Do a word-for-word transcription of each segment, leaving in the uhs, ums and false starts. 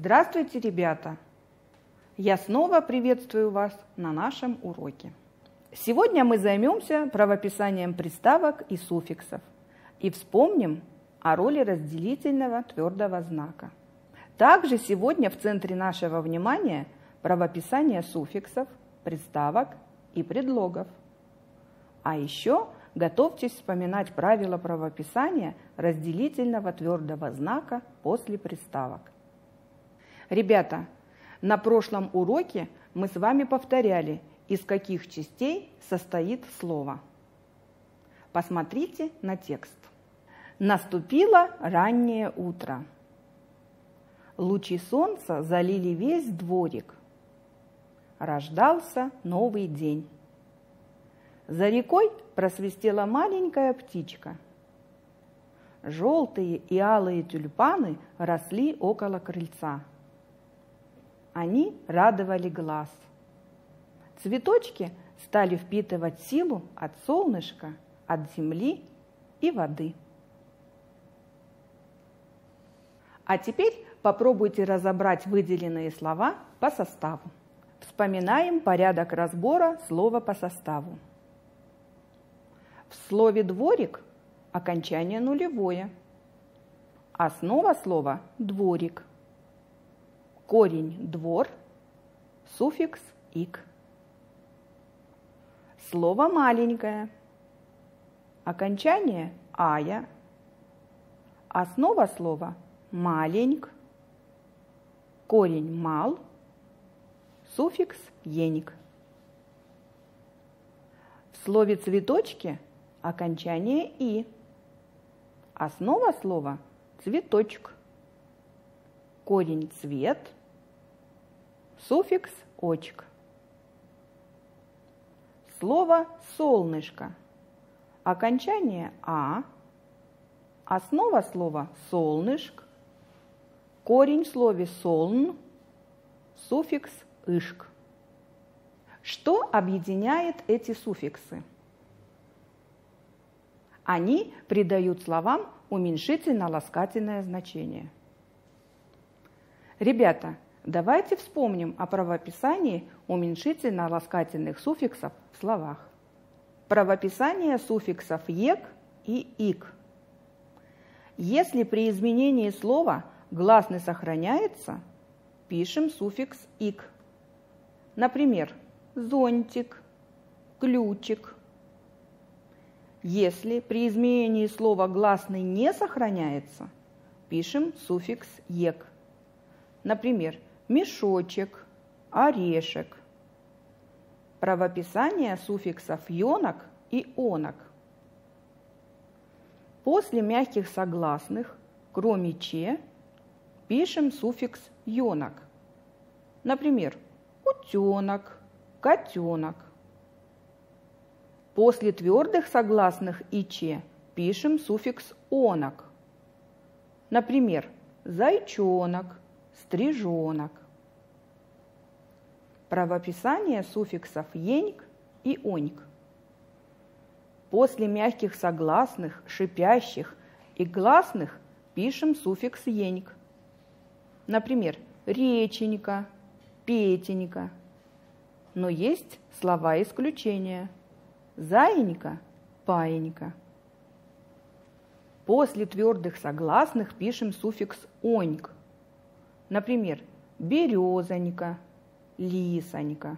Здравствуйте, ребята! Я снова приветствую вас на нашем уроке. Сегодня мы займемся правописанием приставок и суффиксов и вспомним о роли разделительного твердого знака. Также сегодня в центре нашего внимания правописание суффиксов, приставок и предлогов. А еще готовьтесь вспоминать правила правописания разделительного твердого знака после приставок. Ребята, на прошлом уроке мы с вами повторяли, из каких частей состоит слово. Посмотрите на текст. Наступило раннее утро. Лучи солнца залили весь дворик. Рождался новый день. За рекой просвистела маленькая птичка. Желтые и алые тюльпаны росли около крыльца. Они радовали глаз. Цветочки стали впитывать силу от солнышка, от земли и воды. А теперь попробуйте разобрать выделенные слова по составу. Вспоминаем порядок разбора слова по составу. В слове «дворик» окончание нулевое. Основа слова «дворик». Корень «двор», суффикс «ик». Слово «маленькое». Окончание «ая». Основа слова «маленьк». Корень «мал», суффикс «еник». В слове «цветочки» окончание «и». Основа слова «цветочек». Корень «цвет», суффикс «очек». Слово «солнышко». Окончание «а». Основа слова «солнышк». Корень в слове «солн», суффикс «ышк». Что объединяет эти суффиксы? Они придают словам уменьшительно-ласкательное значение. Ребята, давайте вспомним о правописании уменьшительно-ласкательных суффиксов в словах. Правописание суффиксов «ек» и «ик». Если при изменении слова гласный сохраняется, пишем суффикс «ик». Например, зонтик, ключик. Если при изменении слова гласный не сохраняется, пишем суффикс «ек». Например, мешочек, орешек. Правописание суффиксов «ёнок» и «онок». После мягких согласных, кроме «че», пишем суффикс «ёнок». Например, утенок, котенок. После твердых согласных и «че» пишем суффикс «онок». Например, зайчонок, стрижонок. Правописание суффиксов «еньк» и «оньк». После мягких согласных, шипящих и гласных пишем суффикс «еньк». Например, реченька, петенька. Но есть слова-исключения. Заинька, паинька. После твердых согласных пишем суффикс «оньк». Например, березонька, лисонька.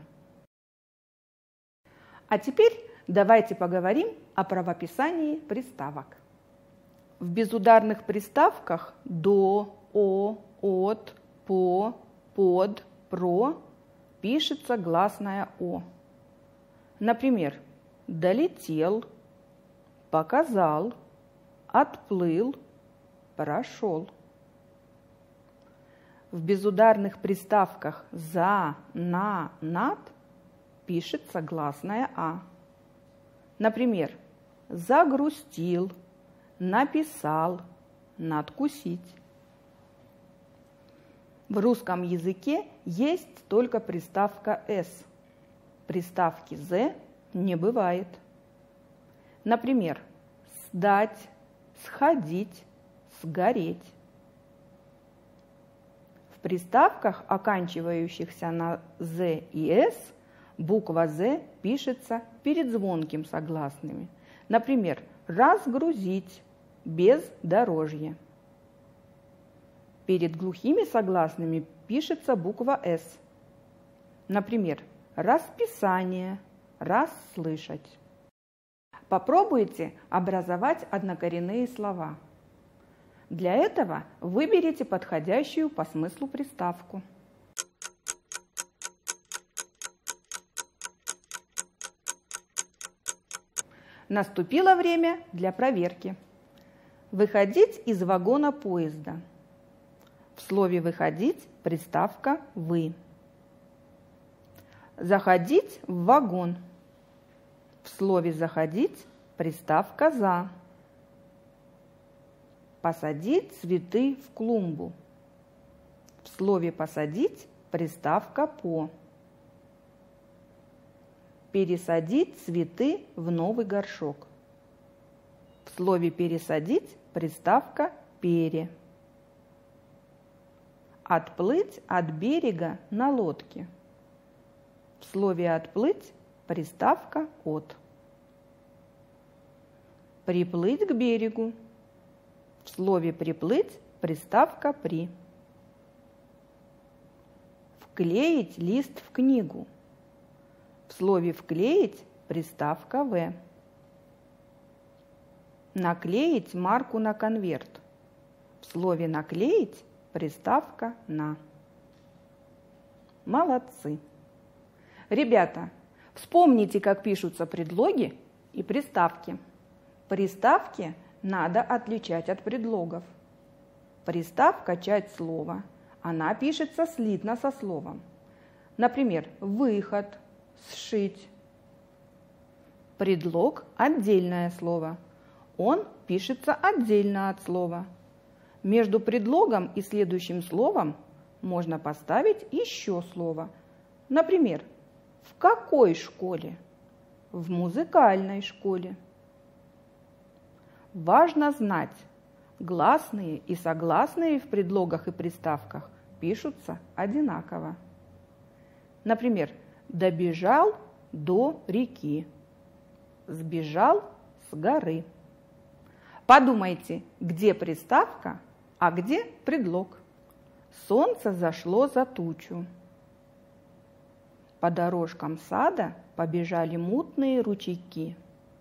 А теперь давайте поговорим о правописании приставок. В безударных приставках «до», «о», «от», «по», «под», «про» пишется гласная «о». Например, долетел, показал, отплыл, прошел. В безударных приставках «за», «на», «над» пишется гласная «а». Например, загрустил, написал, надкусить. В русском языке есть только приставка «с». Приставки «з» не бывает. Например, сдать, сходить, сгореть. приставках, оканчивающихся на «з» и «с», буква «з» пишется перед звонким согласными. Например, разгрузить, бездорожье. Перед глухими согласными пишется буква «с». Например, расписание, расслышать. Попробуйте образовать однокоренные слова. Для этого выберите подходящую по смыслу приставку. Наступило время для проверки. Выходить из вагона поезда. В слове «выходить» приставка «вы». Заходить в вагон. В слове «заходить» приставка «за». Посадить цветы в клумбу. В слове «посадить» приставка «по». Пересадить цветы в новый горшок. В слове «пересадить» приставка «пере». Отплыть от берега на лодке. В слове «отплыть» приставка «от». Приплыть к берегу. В слове «приплыть» приставка «при». Вклеить лист в книгу. В слове «вклеить» приставка «в». Наклеить марку на конверт. В слове «наклеить» приставка «на». Молодцы! Ребята, вспомните, как пишутся предлоги и приставки. Приставки надо отличать от предлогов. Приставка – часть слова. Она пишется слитно со словом. Например, выход, сшить. Предлог – отдельное слово. Он пишется отдельно от слова. Между предлогом и следующим словом можно поставить еще слово. Например, в какой школе? В музыкальной школе. Важно знать, гласные и согласные в предлогах и приставках пишутся одинаково. Например, добежал до реки, сбежал с горы. Подумайте, где приставка, а где предлог. Солнце зашло за тучу. По дорожкам сада побежали мутные ручейки.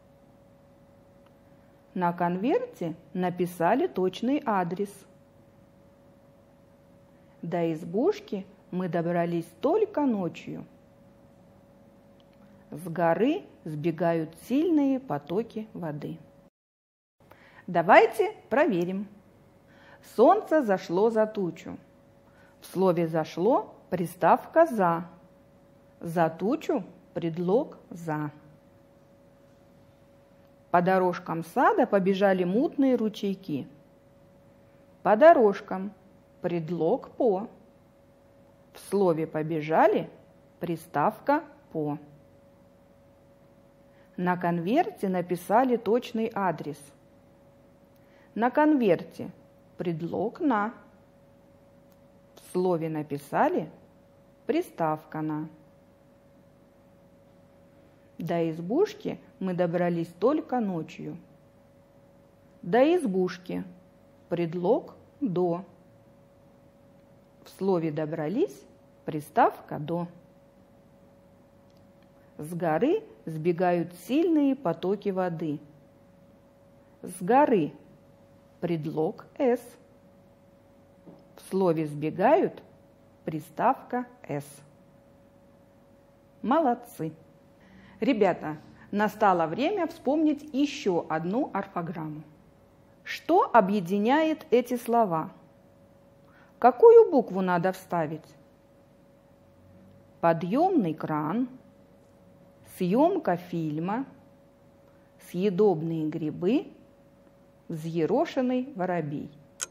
На конверте написали точный адрес. До избушки мы добрались только ночью. С горы сбегают сильные потоки воды. Давайте проверим. Солнце зашло за тучу. В слове «зашло» приставка «за». За тучу предлог «за». По дорожкам сада побежали мутные ручейки. По дорожкам предлог «по». В слове «побежали» приставка «по». На конверте написали точный адрес. На конверте предлог «на». В слове написали приставка «на». До избушки мы добрались только ночью. До избушки предлог «до». В слове «добрались» приставка «до». С горы сбегают сильные потоки воды. С горы предлог «с». В слове «сбегают» приставка «с». Молодцы! Ребята, настало время вспомнить еще одну орфограмму. Что объединяет эти слова? Какую букву надо вставить? Подъемный кран, съемка фильма, съедобные грибы, взъерошенный воробей.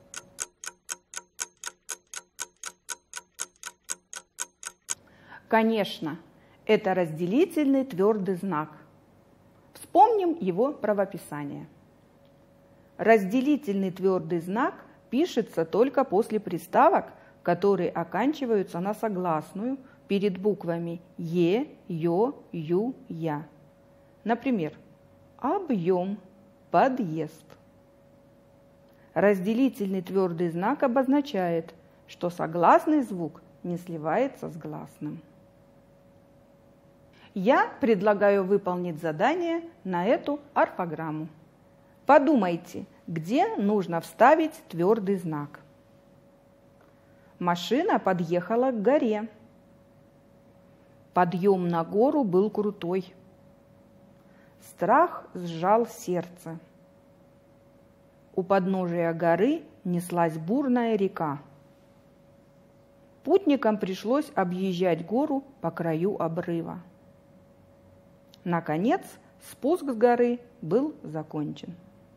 Конечно, это разделительный твердый знак. Вспомним его правописание. Разделительный твердый знак пишется только после приставок, которые оканчиваются на согласную перед буквами Е, Ё, Ю, Я. Например, объем, подъезд. Разделительный твердый знак обозначает, что согласный звук не сливается с гласным. Я предлагаю выполнить задание на эту орфограмму. Подумайте, где нужно вставить твердый знак. Машина подъехала к горе. Подъем на гору был крутой. Страх сжал сердце. У подножия горы неслась бурная река. Путникам пришлось объезжать гору по краю обрыва. Наконец, спуск с горы был закончен.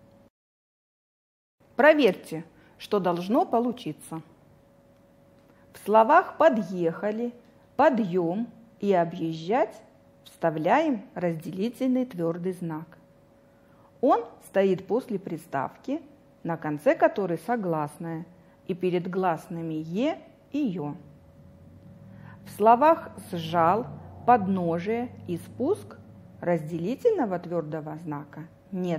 Проверьте, что должно получиться. В словах «подъехали», «подъем» и «объезжать» вставляем разделительный твердый знак. Он стоит после приставки, на конце которой согласная, и перед гласными «е» и «ё». В словах «сжал», «подножие» и «спуск» разделительного твердого знака нет.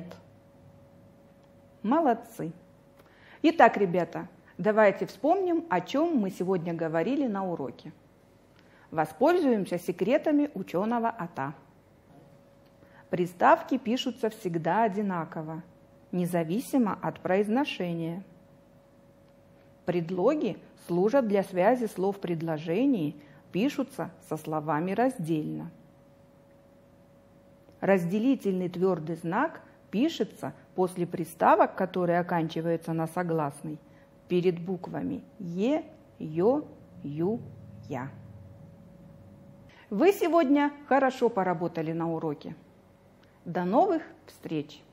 Молодцы! Итак, ребята, давайте вспомним, о чем мы сегодня говорили на уроке. Воспользуемся секретами ученого Ота. Приставки пишутся всегда одинаково, независимо от произношения. Предлоги служат для связи слов в предложении, пишутся со словами раздельно. Разделительный твердый знак пишется после приставок, которые оканчиваются на согласный, перед буквами Е, Ё, Ю, Я. Вы сегодня хорошо поработали на уроке. До новых встреч!